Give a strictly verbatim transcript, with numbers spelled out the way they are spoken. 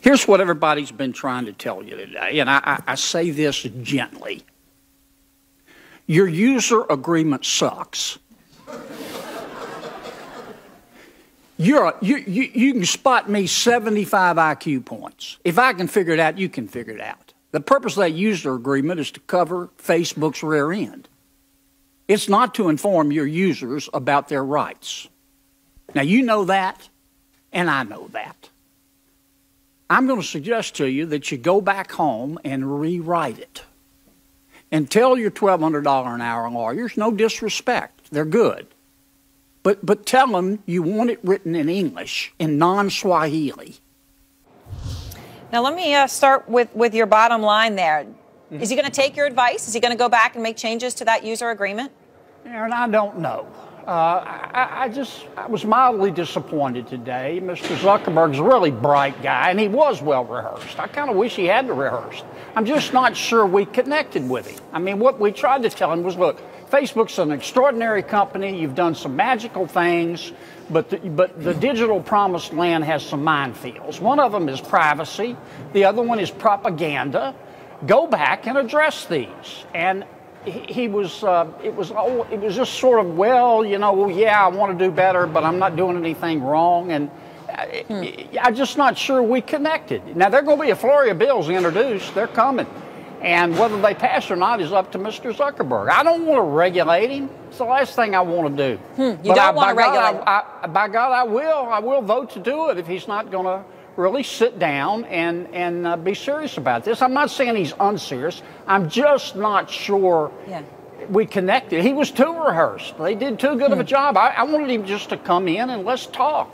Here's what everybody's been trying to tell you today, and I, I, I say this gently. Your user agreement sucks. You're a, you, you, you can spot me seventy-five I Q points. If I can figure it out, you can figure it out. The purpose of that user agreement is to cover Facebook's rear end. It's not to inform your users about their rights. Now, you know that, and I know that. I'm going to suggest to you that you go back home and rewrite it. And tell your twelve hundred dollars an hour lawyers, no disrespect, they're good. But, but tell them you want it written in English, in non-Swahili. Now, let me uh, start with, with your bottom line there. Mm-hmm. Is he going to take your advice? Is he going to go back and make changes to that user agreement? Aaron, I don't know. Uh, I, I just I was mildly disappointed today. Mister Zuckerberg's a really bright guy, and he was well rehearsed. I kind of wish he had to rehearse. I'm just not sure we connected with him. I mean, what we tried to tell him was, look, Facebook's an extraordinary company. You've done some magical things, but the, but the digital promised land has some minefields. One of them is privacy. The other one is propaganda. Go back and address these. And he, he was, uh, it was, oh, it was just sort of, well, you know, yeah, I want to do better, but I'm not doing anything wrong. And hmm. I'm just not sure we connected. Now, there are going to be a flurry of bills introduced. They're coming. And whether they pass or not is up to Mister Zuckerberg. I don't want to regulate him. It's the last thing I want to do. Hmm, you but don't I, want to regulate him? I, I, by God, I will. I will vote to do it if he's not going to really sit down and, and uh, be serious about this. I'm not saying he's unserious. I'm just not sure yeah. we connected. He was too rehearsed. They did too good hmm. of a job. I, I wanted him just to come in and let's talk.